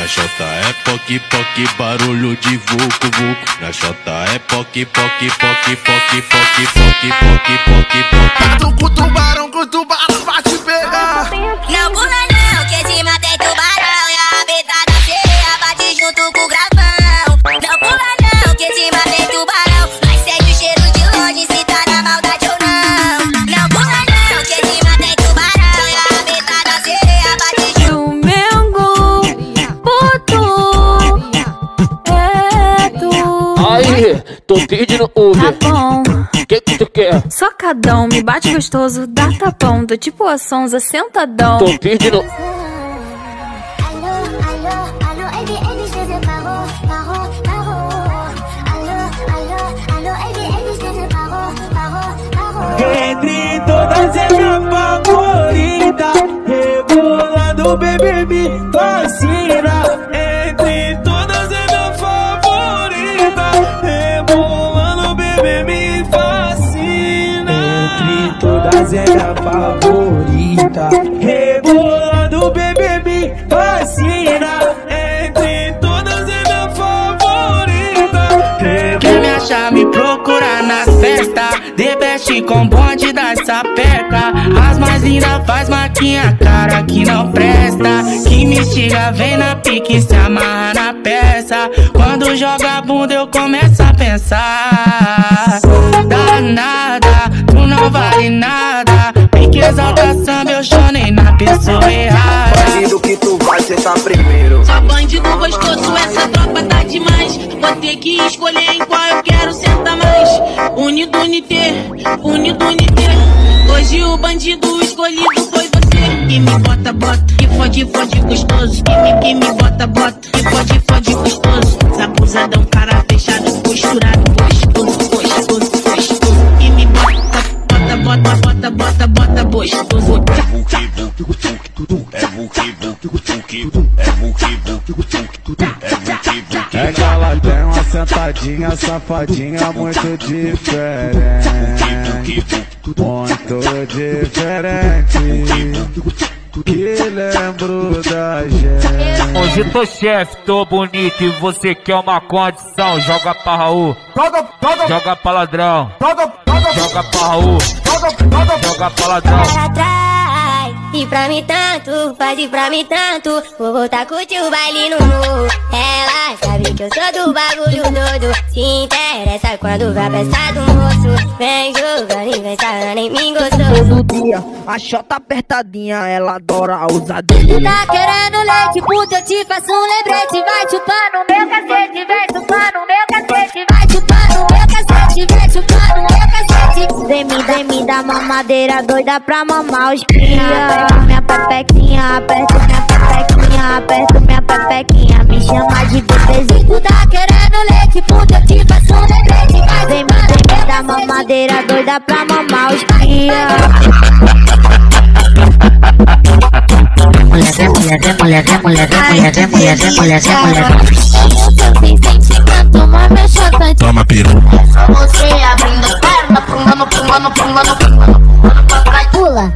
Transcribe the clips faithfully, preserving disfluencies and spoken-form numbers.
Na xota é poque, poque, barulho de vucu, vucu. Na xota é poque, poque, poque, poque, poque, poque, poque, poque, poque. Tô com tubarão, com tubarão pra te pegar. Não pula não, que de mata tem tubarão. E a rabeta da sereia bate junto com o gravão. Não pula não, que de mata tem tubarão. Mas sente o cheiro de longe se tá na maldade ou não. Não pula não, que de mata tem tubarão. E a rabeta da sereia bate junto. Aí, tô pedindo Uber. Tá bom. Que que tu quer? Socadão, me bate gostoso, dá tapão. Tô tipo a Sonza, sentadão. Tô pedindo. Entre todas é minha favorita, rebolando, bebê, me fascina. Entre todas é minha favorita, rebolando, bebê, me fascina. Entre todas é minha favorita, rebolando, bebê, me fascina. Entre todas é minha favorita. Quer me achar, me procurar nas festas. The Best com bonde da sapeca. As mais lindas faz maquinha, cara que não presta. Que me instiga, vem na pique, se amarra na peça. Quando joga a bunda eu começo a pensar. Danada, tu não vale nada. Pique exalta samba, eu chonei na pessoa errada. Bandido que tu vai sentar primeiro. Só bandido gostoso, essa tropa tá demais. Vou ter que escolher em qual eu quero sentar mais. Unido, unité, unido, unité. Hoje o bandido escolhido foi você. Que me bota, bota, que fode, fode gostoso. Que me, que me bota, bota, que fode, fode gostoso. Sabusadão, cara fechado, posturado, gostoso, gostoso, gostoso. Que me bota, bota, bota, bota, bota, bota, gostoso. É que ela tem uma sentadinha, safadinha muito diferente. Muito diferente. Que lembro da gente. Hoje tô chefe, tô bonito e você quer uma condição. Joga pra Raul, joga pra ladrão, joga pra Raul, joga pra ladrão. E pra mim tanto, faz e pra mim tanto. Vou voltar a curtir o baile no morro. Ela sabe que eu sou do bagulho todo. Se interessa quando vai prestar do moço. Vem jogando e vem sarando em mim gostoso. Todo dia, a chota apertadinha, ela adora usar dele. Tá querendo leite, puta, eu te faço um lembrete. Vai chupando meu cacete, vem chupando meu cacete. Vai chupando meu cacete, vem chupando meu cacete. Vem me, vem me dar mamadeira doida pra mamar os cria. Aperto minha pepequinha, aperto minha pepequinha, aperto minha pepequinha, me chama de bebezinho. Tu tá querendo leite, puta, eu te faço um lembrete. Vai vem me, vem me dar mamadeira doida pra mamar os cria. Mulher, mulher, mulher, mulher, mulher, mulher, mulher, mulher, mulher. Toma piru. Só você abrindo perna, pulando, pulando, pulando, pulando. Pula.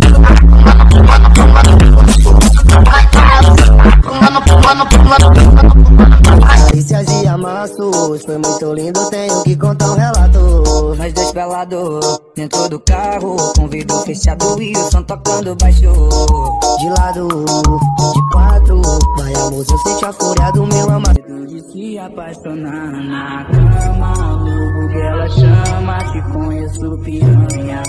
Carícias e amassos, foi muito lindo, tenho que contar um relato. Nós dois pelados, dentro do carro, com vidro fechado e o som tocando baixo. De lado, de quatro, vai amor, eu senti a fúria do meu amado. De se apaixonar na cama, meu bug ela chama, te conheço piranha.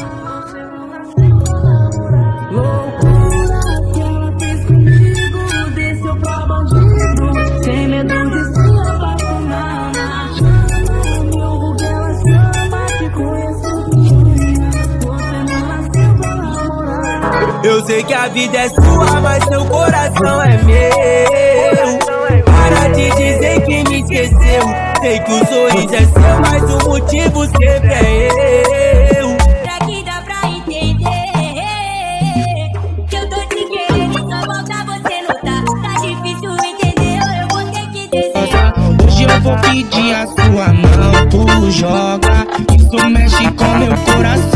Loucura que ela fez comigo, desceu pra bandido, sem medo de se apaixonar na cama, meu bug ela chama, te conheço piranha. Você não nasceu pra namorar. Eu sei que a vida é sua, mas seu coração é meu. Para de dizer que me esqueceu. Sei que o sorriso é seu, mas o motivo sempre é eu. Pra que dá pra entender que eu tô te querendo, só volta você não tá. Tá difícil entender, eu vou ter que dizer. Hoje eu vou pedir a sua mão, tu joga. Isso mexe com meu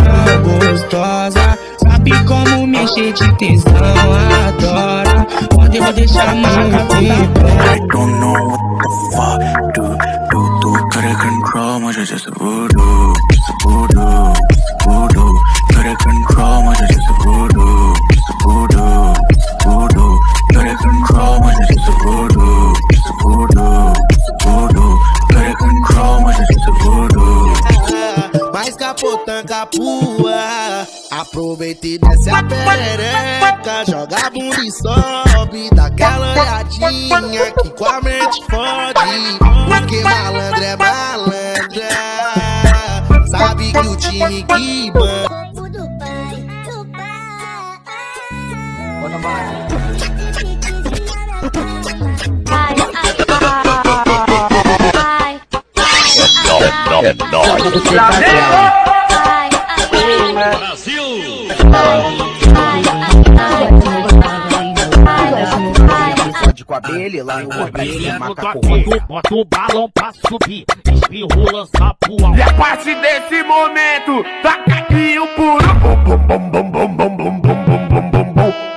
coração, gostosa. Sabe como mexer de tesão, adora. Quando que eu vou deixar marca. I don't know what the fuck do, do, do. Try to control, mas é just a voodoo, just a voodoo, just a voodoo. Try to control, mas é just a voodoo, just a voodoo, voodoo. Try to control, mas é just a voodoo, just a voodoo, voodoo. Try to control, mas é just a voodoo. Mais capotã capua, aproveita e desce a perereca, joga a bunda e sobe, dá aquela olhadinha que com a mente fode, porque malandro é malandra, sabe que o time que banca. É nóis. Brasil! Com a abelha, lá em abelha, macaco. Bota o balão pra subir, espirro, lança pro alto. E a partir desse momento, taca aqui o puro. Bum, bum, bum, bum, bum, bum, bum, bum, bum, bum,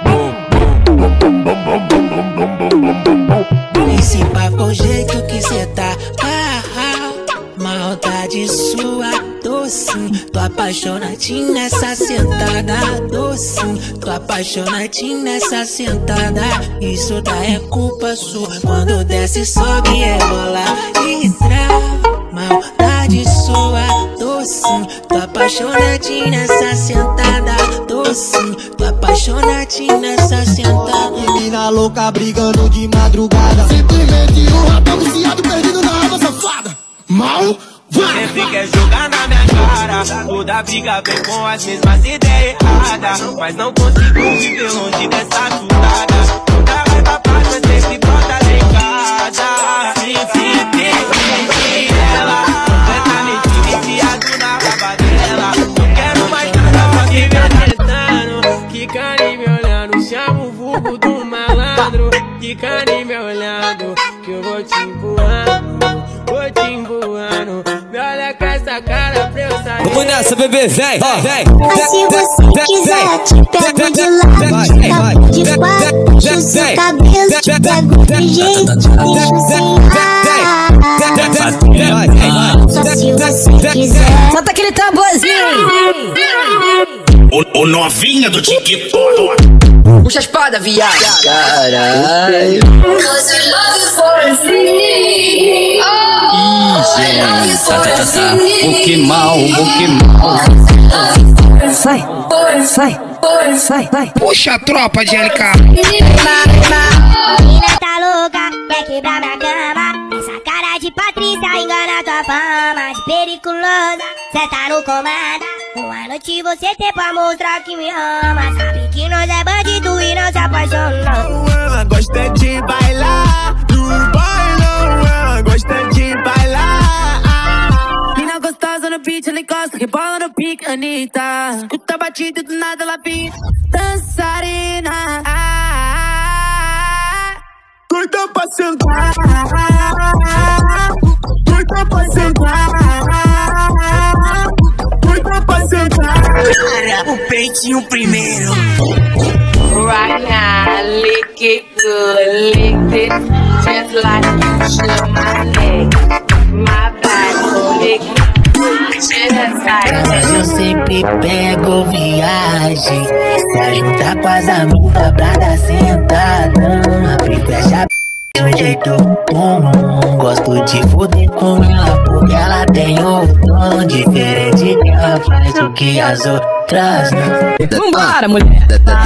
bum. Esse papo é o jeito que cê tá. Ah, ah, maldade sua, docinho. Tô apaixonadinho nessa sentada, docinho. Tô apaixonadinho nessa sentada. Isso daí é culpa sua. Quando desce, sobe, rebola e trava. Maldade sua, docinho. Tô apaixonadinho nessa sentada, docinho. Tô apaixonadinho nessa sentada. Menina louca brigando de madrugada, simplesmente um rapaz viciado perdido na alma safada. Mal vai! Sempre quer jogar na minha cara, toda briga vem com as mesmas ideias erradas, mas não consigo viver longe dessa chutada. Toda raiva passa, sempre brota em casa. Sim, sim, sim, ela completamente viciado na raba dela. Não quero mais nada pra que me tentando. Que carinho me olhando, chama o vulgo do malandro. Que carinho me olhando, que eu vou te empurrando, vou te empurrando. Me olha com essa cara pra eu sair. Vamos nessa, bebê, vem, vem. Mas se você quiser, te pego de lado, te tapo de quatro, puxo seu cabelo, te pego de jeito, deixo sem ar. Só se você quiser. Solta aquele tamborzinho. O, o novinha do TikTok. Puxa a espada, viado. Caralho. Ih, gente. Tá, tá, tá, tá. Pokémon, Pokémon. Sai, sai, sai, vai. Puxa a tropa de L K. Menina tá louca, quer quebrar minha cama. Essa cara de Patrícia engana tua fama de periculosa, cê tá no comando. Uma noite você tem pra mostrar que me ama. Sabe que nós é bandido e não se apaixonou. Ela gosta de bailar no bailão, ela gosta de bailar. Mina gostosa no beat, ela encosta, rebola no pique, Anitta. Escuta a batida e do nada ela vira dançarina. Doida pra sentar, doida pra sentar, doida pra sentar. O peitinho primeiro. Right now, lick it good, lick it just like you should my neck, my back, lick it just like. Mas eu sempre pego viagem pra juntar com as amigas pra dar sentadão. Abrir fecha de um jeito comum. Gosto de foder com ela porque ela tem um tom diferente. Que ela faz o que as outras não. Vambora, mulher.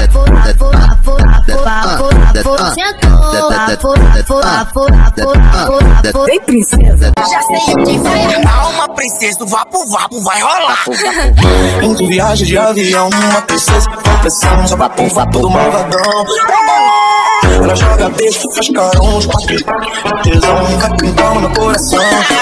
Vem, princesa. Já sei o que vai. Calma, princesa, do vapo vapo vai rolar. Indo viagem de avião, uma princesa com pressão, só vapo vapo do malvadão. Ela joga beijo, faz carão, os quatro tesão, vai pintando no coração.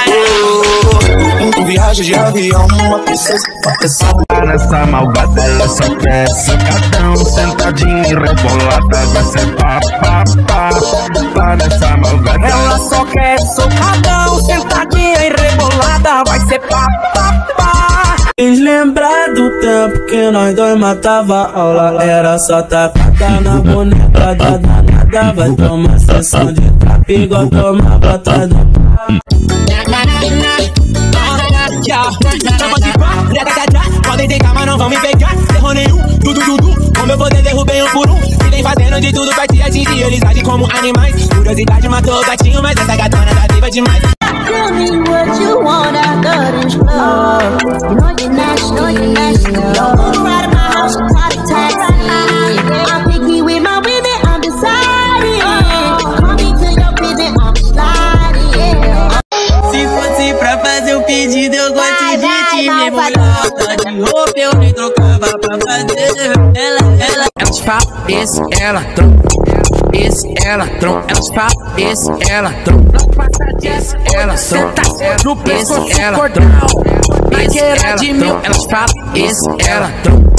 Indo viagem de avião, uma princesa com pressão. Nessa malvada ela só quer sacadão, sentadinha e rebolada, vai ser pá, pá, pá, pá. Nessa malvada ela só quer socadão, sentadinha e rebolada, vai ser pá, pá, pá. Eles lembraram do tempo que nós dois matava a aula. Era só tacada na boneca da danada. Vai tomar sessão de trap igual tomava atrás da podem tentar, mas não vão me pegar. Erro nenhum, tudo, tudo. Com meu poder derrubei um por um. E vem fazendo de tudo pra te atingir. Eles agem como animais. Curiosidade matou o gatinho, mas essa gatona tá viva demais. Tell me what you want, I got it love. You know you're nasty, know you're nasty. Don't move out of my house, you call a taxi. I'm picky with my women, I'm deciding. Call me to your prison, I'm sliding. Se fosse pra fazer um pedido, eu gosto de ti mesmo. Tá de roupa, eu nem trocava pra fazer. Ela, ela, elas falam, esse, ela, troca. Esse, ela, troca. Elas falam, esse, ela, troca. Esse, ela, troca. No pescoço, ela, troca. Esse, ela, troca. Elas falam, esse, ela, troca.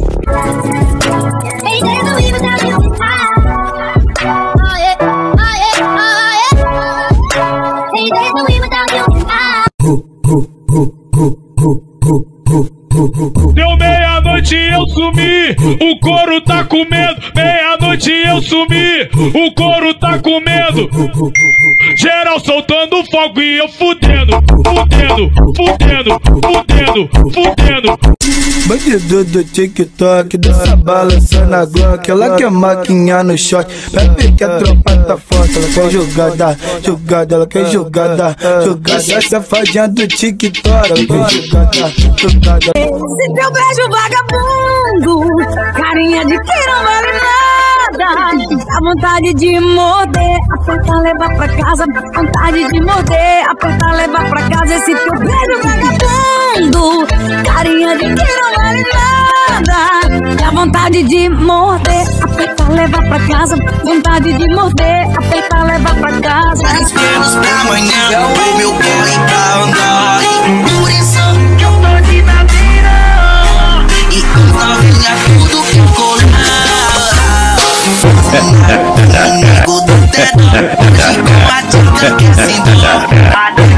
Deu meia-noite eu sumi, o couro tá com medo. Meia-noite eu sumi, o couro tá com medo. Geral soltando fogo e eu fudendo, fudendo, fudendo, fudendo, fudendo. Bandido do TikTok, dança balançando a Glock. Ela quer maquinha no shot, bebe que a tropa tá forte. Ela quer jogada, jogada, ela quer jogada, jogada. Safadinha do TikTok, ela quer jogada, jogada. Esse teu beijo vagabundo, carinha de quem não vale nada. Dá vontade de morder, apertar, levar pra casa. Dá vontade de morder, apertar, levar pra casa. Esse teu beijo vagabundo, carinha de quem não vale nada. Dá vontade de morder, apertar, levar pra casa. Vontade de morder, apertar, levar pra casa. Dez quilos pra amanhã, o meu corre pra andar. Por isso que eu tô de nadeira. E os novinha tudo que eu colar. Inimigo do teto, hoje com a dica que se dá.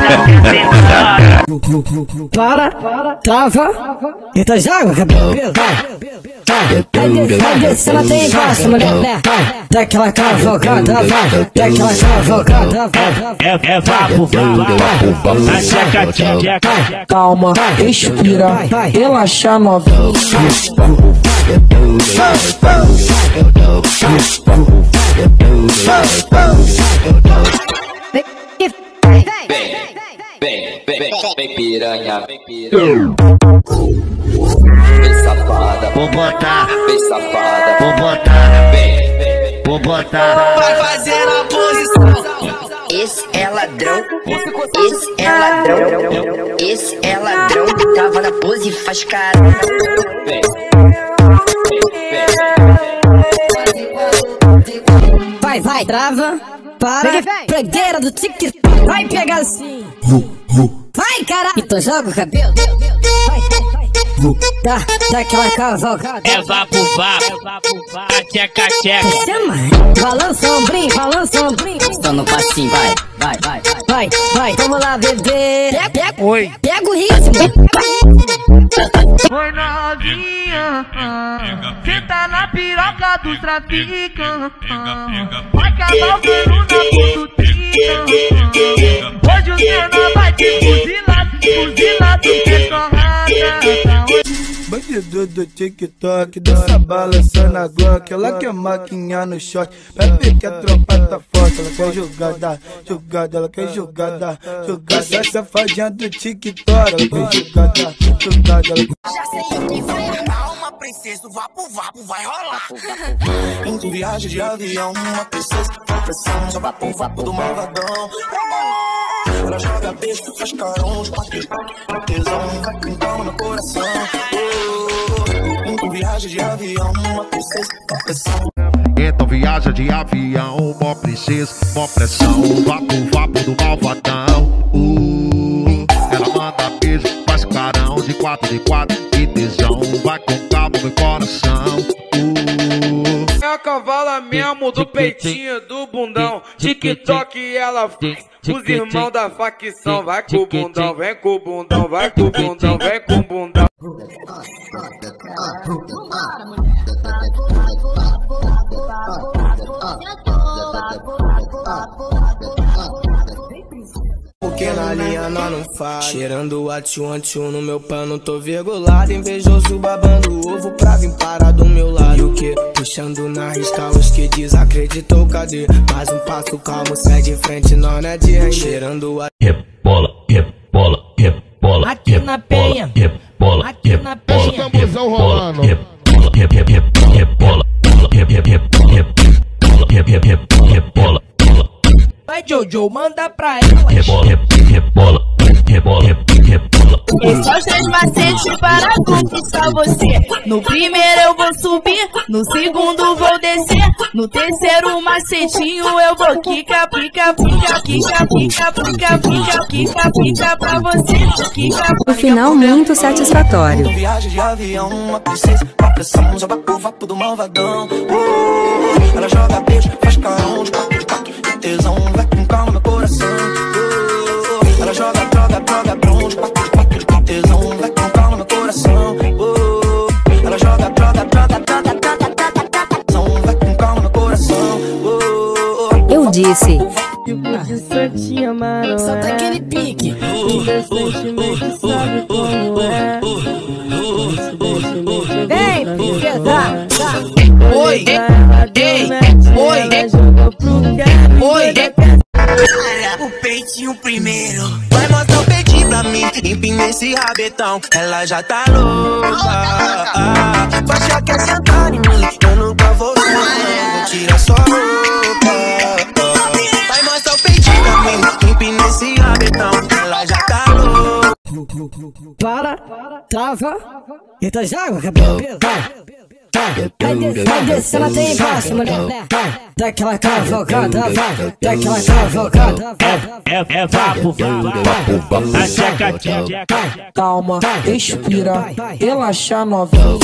Para, trava, entra de água, cabelo, vai, vai descer, ela tem embaixo, mulher, dá aquela cavalgada, vai, dá aquela cavalgada, vai. É, é vapo, vapo, vapo, na tcheca, tcheca. Calma, respira, relaxa, novinho. Vem, vem, vem, vem piranha, vem piranha. Vem safada, vou botar. Vem safada, vou botar. Vem, vem, vou botar. Vai fazer a posição. Esse é ladrão, esse é ladrão, esse é ladrão. Tava na pose e faz cara. Vem, vai, vai, trava, para, pregueira do TikTok, vai pegar assim. Vai, caralho, então joga o cabelo. Vai, vai, dá, dá aquela cavalgada. É vapo, vapo, tcheca, tcheca. Balança o ombrinho, balança o ombrinho. Estou no passinho, vai, vai, vai, vai. Vai, vai, vamos lá, bebê. Pega, pega, oi. Pega o ritmo. Oi, novinha, cê tá na piroca dos traficantes. Vai cavalgando na pututica. Hoje o cena vai te fuzilar, fuzilar, tu quer torrada. Bandido do TikTok, dança balançando a Glock. Ela quer maquinha no shot, bebe que a tropa tá forte. Ela quer jogada, jogada, ela quer jogada, jogada. Safadinha do TikTok, ela quer jogada, jogada. Já sei o que vai armar, uma princesa, o vapo, vapo vai rolar. Em viagem de avião, uma princesa com pressão, só vapo, vapo do malvadão. Ela joga beijo, faz carão, quatro quatro, tesão, vai com calma no coração. Em viagem de avião, uma princesa com pressão. Então viaja de avião, mó princesa, mó pressão. Vapo, vapo do malvadão. Uh, ela manda beijo, faz carão de quatro de quatro. E tesão, vai com calma no coração. Uh, cavala mesmo do peitinho do bundão. TikTok ela faz os irmãos da facção. Vai com o bundão, vem com o bundão, vai com o bundão, vem com o bundão. Porque na linha nós não faz. Cheirando a tchu tchu no meu pano, tô virgulado. Invejoso babando ovo pra vir parar do meu lado. E o que? Puxando na risca os que desacreditou, cadê? Mais um passo calmo, sai de frente, não é de render. Cheirando a rebola, rebola, rebola. Aqui na penha, rebola, aqui na penha. Rebola, rebola, rebola, rebola, rebola. Vai, Jojo, manda pra ela. Rebola, rebola, rebola, rebola. Esses são os três macetes para conquistar você. No primeiro eu vou subir, no segundo vou descer, no terceiro macetinho eu vou quica, pica, pica, quica, pica, pica, pica, quica, pica pra você. Quica, no final, muito satisfatório. Viagem de avião, uma princesa, uma pressão, joga o vapo do malvadão. Uh, ela joga beijo, faz carão, de quatro, de quatro, de tesão, vai com calma no coração. Uh, ela joga, joga, joga, bron, de quatro, de quatro, de tesão, vai com calma no coração. Uh, ela joga, joga, joga, joga, joga, joga, joga, vai com calma no coração. Uh, eu disse. De santinha marona, só tá aquele pique. Indecentemente sabe como é. Vem, princesa. Oi, ei, oi, oi. O peitinho primeiro. Vai mostrar o peitinho pra mim, empina esse rabetão. Ela já tá louca. Vai achar que é sentar em mim, eu nunca vou ver. Tira sua roupa. Vai mostrar o peitinho pra mim, empina esse rabetão. Ela já tá louca. Para, trava. Então joga, cabelo. Vai. Vai descer, vai descer, ela tem embaixo, mulher. Vai, dá aquela cavalgada, vai, dá aquela cavalgada, vai. É, é vapo, vapo, vapo, na tcheca, tcheca. Calma, respira, relaxa novinha.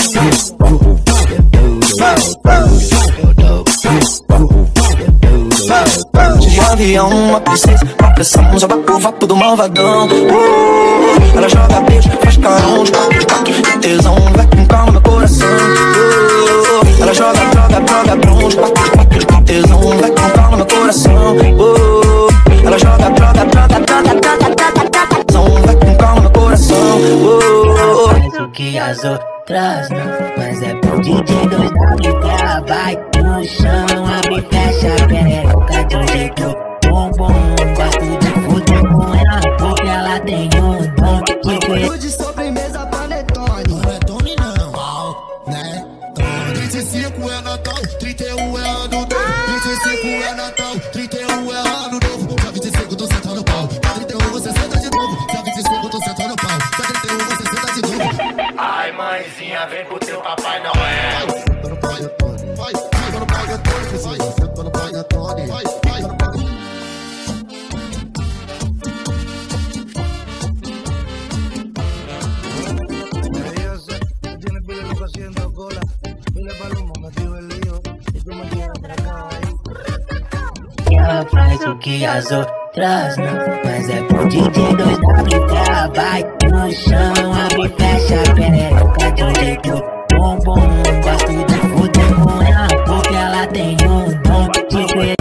De avião, uma princesa, uma pressão, joga o vapo do malvadão. Uh, ela joga beijo, faz carão, de quatro, de quatro, de tesão, vai com calma no coração. Uh, ela joga, joga, joga, bron, de quatro, de quatro, de tesão, vai com calma no coração. Uh, ela joga, joga, joga, joga, joga, joga, joga, vai com calma no coração. Uh, faz o que as outras não, mas é pro D J dois W que ela vai no chão, abre e fecha a perereca de um jeito bom, bom. Gosto de fuder com ela porque ela tem um dom de conhecer. De sobremesa panetone. Panetone não, né? trinta e cinco é Natal, trinta e um é ano novo. trinta e cinco é Natal, trinta e um é ano novo. Dia vinte e cinco tô sentando pau, dia trinta e um você senta de novo. Dia vinte e cinco tô sentando pau, dia trinta e um você senta de novo. Ai mãezinha, vem pro teu Papai Noel. Senta no panetone, vai, senta no panetone, vai, senta no panetone, vai, vai no panetone. Ela faz o que as outras não, mas é pro D J dois W que ela vai no chão, abre e fecha a perereca de um jeito bom, bom. Gosto de fuder com ela porque ela tem um dom de conhecer.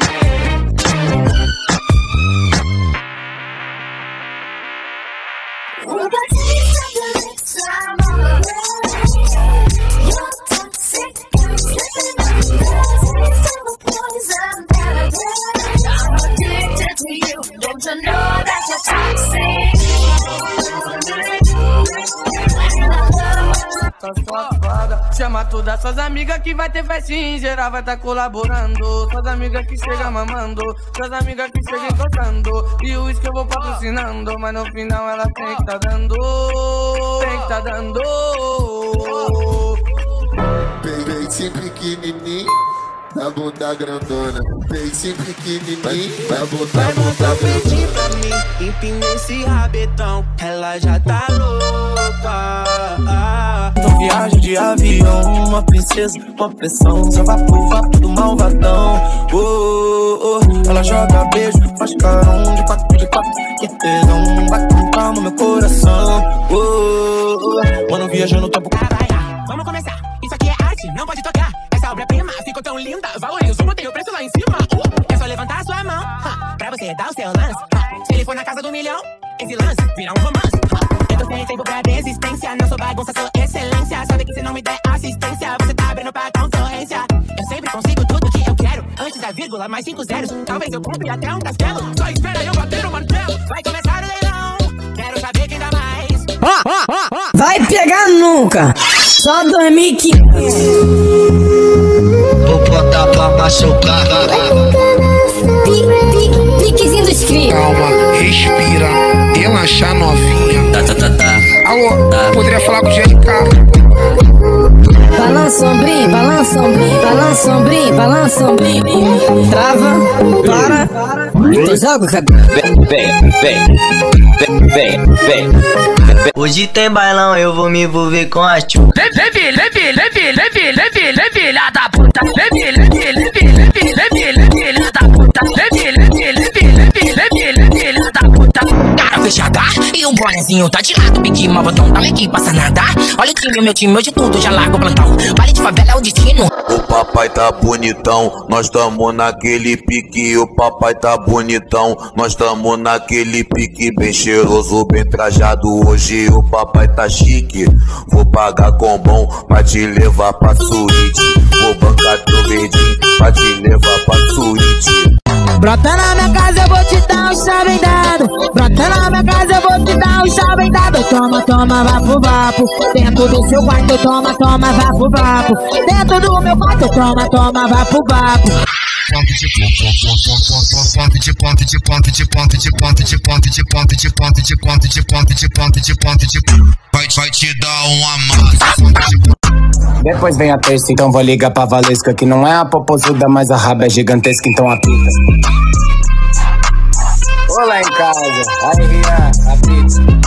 Chama todas suas amigas que vai ter festinha, em geral vai tá colaborando. Suas amigas que chegam mamando, suas amigas que chegam encostando. E o uísque eu vou patrocinando, mas no final ela tem que tá dando, tem que tá dando. Peitei pequenininho, a bunda grandona, face pequenininho, a bunda, vai montar peitinho pra mim, empina esse rabetão, ela já tá louca. Então viagem de avião, uma princesa, uma pressão, só vapo, vapo do malvadão. Oh, oh, oh. Ela joga beijo, faz carão de quatro, de quatro, que tesão, vai com calma no meu coração. Oh, oh, oh. Mano, viajando no tempo. Vamos começar, isso aqui é arte, não pode tocar. Essa obra-prima ficou tão linda, valorizo, botei o preço lá em cima. uh, É só levantar a sua mão, uh, pra você dar o seu lance. uh, Se ele for na casa do milhão, esse lance vira um romance. uh, Eu tô sem tempo pra desistência, não sou bagunça, sou excelência. Sabe que se não me der assistência, você tá abrindo pra concorrência. Eu sempre consigo tudo que eu quero, antes da vírgula, mais cinco zeros. Talvez eu compre até um castelo, só espera eu bater o martelo. Vai começar o leilão, quero saber quem dá mais. Vai pegar nunca, só dois mil e quinhentos. Vou botar pra machucar. Piquezinho dos crios. Calma, respira, relaxa novinha. Tá, tá, tá, tá. Alô, tá. Poderia falar com o G L K? Balança ombrinho, balança ombrinho, balança ombrinho, balança ombrinho. Trava, para, e tu joga o cabelo. Vem, vem, vem, vem, vem, vem. Hoje tem bailão, eu vou me envolver com a tchu. Vem, vem, vem, vem, vem, vem, vem, vem, vem, vem, filha da puta. Vem, vem, vem, vem, vem, vem, vem, vem, filha da puta. Vem, vem, vem, vem, vem, vem, vem, filha da puta. Cara fechada e o bonezinho tá de lado, pique malvadão, dá que passa nada. Olha o time, meu time, hoje tudo já larga o plantão. Vale de favela é o destino. O papai tá bonitão, nós tamo naquele pique. O papai tá bonitão, nós tamo naquele pique. Bem cheiroso, bem trajado, hoje o papai tá chique. Vou pagar com bom pra te levar pra suíte. Vou bancar teu verdinho pra te levar pra suíte. Brota na minha casa, eu vou te dar um chave dado. Brota na minha casa, eu vou te dar um chave dado. Toma, toma, vapo, vapo. Dentro do seu quarto, toma, toma, vapo, vapo. Dentro do meu quarto, toma, toma, vapo, vapo. Ponto de ponto de ponto de ponto de ponto de ponto de ponto de ponto de ponto de ponto de ponto de ponto de ponto de vai vai te dar um amasso. Depois vem a terça, então vou ligar pra Valesca, que não é a popozuda, mas a raba é gigantesca, então apita. Olá em casa, aí Rian, apita.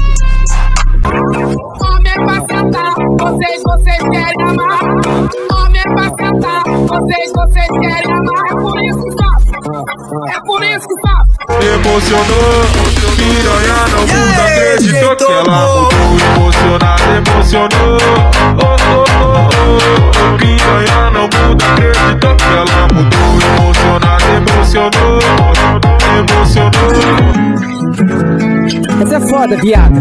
Homem é pra sentar, vocês, vocês querem amar. Homem é pra sentar, vocês, vocês querem amar. É por isso que sofre, é por isso que sofre. Emocionou, piranha não nunca acreditou que ela mudou. Emocionada, emocionou. Oh, oh, oh, oh. Piranha não muda, acreditou que ela mudou. Emocionada, emocionou. Emocionou. Essa é foda, viado.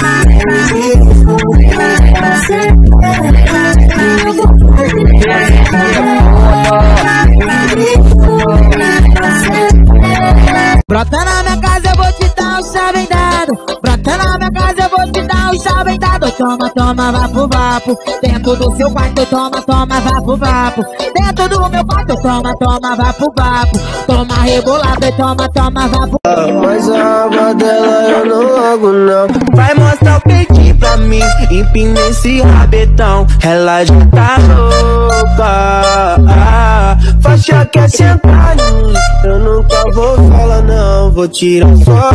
Brota na minha casa, eu vou te dar um chave dado. Brota na minha casa, eu vou te dar um chave dado. Toma, toma, vapo, vapo. Dentro do seu quarto, toma, toma, vapo, vapo. Dentro do meu quarto, toma, toma, vapo, vapo. Toma rebolado e toma, toma, vapo. Mas a aba dela eu não logo não. Vai mostrar o peitinho pra mim, empina esse rabetão. Ela já tá louca. Ah, faixa quer sentar em mim, eu nunca vou falar não. Vou tirar sua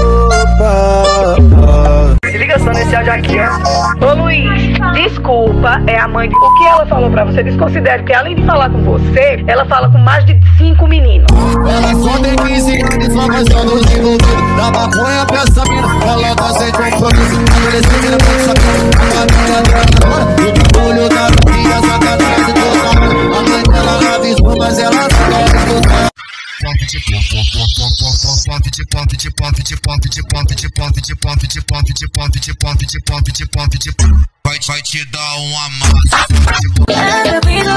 roupa. Se liga só nesse áudio aqui, ó. Ô Luiz, desculpa, é a mãe de... O que ela falou pra você? Desconsidere, porque além de falar com você, ela fala com mais de cinco meninos. Ela só tem quinze anos, só vai só nos envolvidos. Da maconha pra essa mina, ela tá sem compromisso. Esse mina pra essa mina, a família dela agora. E o olho da filha, sacanagem e toda hora. A mãe dela avisou, mas ela não quer escutar. Ponto de ponto de ponto de ponto de ponto de ponto de ponto de ponto de ponto de ponto de ponto de ponto de ponto de vai vai te dar um amasso.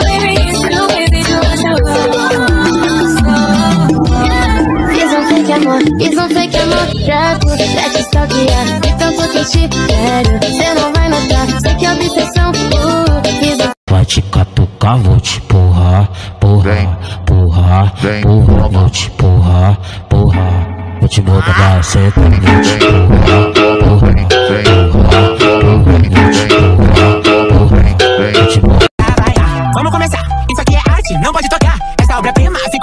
Fiz um fake amor, fiz um fake amor pra tu, pra te stalkear. E tanto que eu te quero, cê não vai notar. Sei que é obsessão, uh, fiz um... Vai te catucar, vou te porrar, porra, porra, porra, vou te porrar, porra. Vou te botar pra seta, vou te porrar, porra, porra, porra, vou te porrar, porra, vou te porrar. Vamos começar, isso aqui é arte, não pode tocar.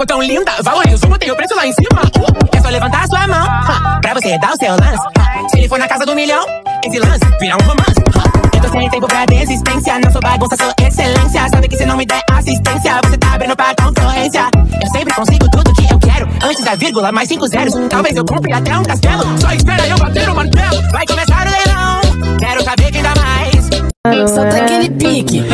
ficou tão linda. Valorizo, botei o preço lá em cima. Uh, é só levantar a sua mão uh, pra você dar o seu lance. Uh, se ele for na casa do milhão, esse lance vira um romance. Uh, eu tô sem tempo pra desistência. Não sou bagunça, sou excelência. Sabe que se não me der assistência, você tá abrindo pra concorrência. Eu sempre consigo tudo que eu quero. Antes da vírgula, mais cinco zeros. Talvez eu compre até um castelo. Só espera eu bater o martelo. Vai começar o leilão. Quero saber quem dá mais. Solta aquele pique.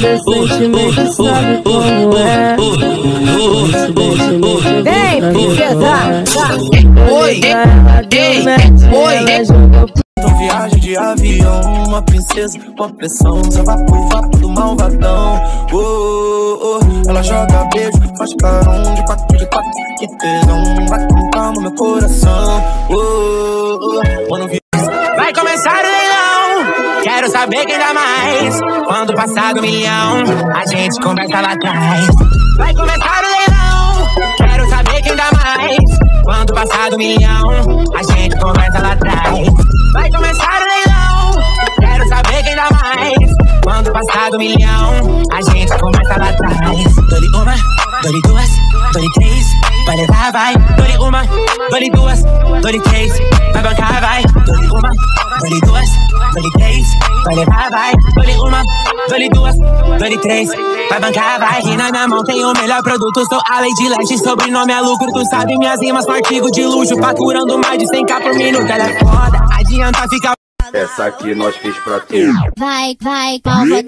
Vem, princesa. Oi, ei, oi. Então viagem de avião, uma princesa, uma pressão. Só vai pro vapo do malvadão. Oh, oh, ela joga beijo, faz carão de quatro de quatro. Que tesão, vai com calma meu coração. Oh, oh, mano, vai começar o leilão. Quero saber quem dá mais. Quando passar do milhão, a gente conversa lá atrás. Vai começar o leilão. Quero saber quem dá mais. Quando passar do milhão, a gente conversa lá atrás. Vai começar o leilão. Quero saber quem dá mais. Quando passar do milhão, a gente conversa lá atrás. Dole uma, dole duas, dole três. Vai levar, vai. Dole uma, dole duas, dole três. Vai bancar, vai. Dole uma, dole duas, dole três. Vai levar, vai. Dole uma, dole duas, dole três. Vai bancar, vai. Aqui na minha mão tem o melhor produto. Sou a Lady Leste, sobrenome é lucro. Tu sabe minhas rimas com artigo de luxo. Faturando mais de cem k por minuto. Ela é foda, adianta ficar. Essa aqui nós fiz pra tu. Vai, vai, palma.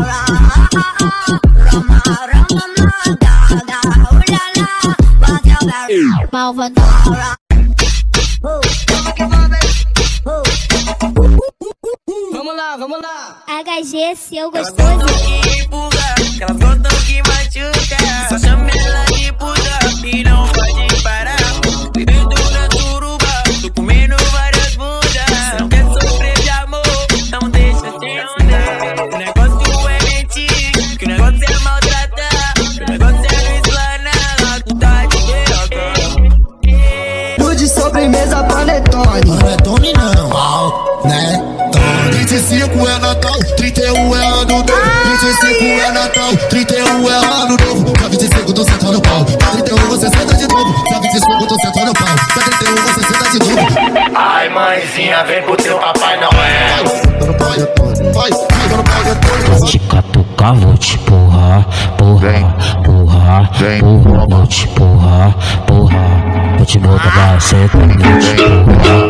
Malvadão. Vamos lá, vamos lá. H G, seu gostoso. Aquelas gostam que machuca. Só chama ela de puta e não pode parar. Vivendo na turuba, tô comendo várias bundas. Não quer sofrer de amor, não deixa sem onda. O negócio é mentir, que o negócio é maltratar. O negócio é não explanar, tu tá de guerra. Tudo de sobremesa, panetone. Panetone não, né? vinte e cinco é Natal, trinta e um é ano novo. vinte e cinco é Natal, trinta e um é ano novo. Dia vinte e cinco tô sentando no pau, dia trinta e um você senta de novo. Dia vinte e cinco tô sentando no pau, dia trinta e um você senta de novo. Ai mãezinha, vem pro teu Papai Noel. Vou te catucar, vou te porrar, porra, porra, porra. Vou te porrar, porra. Vou te botar pra senta, vou te porrar.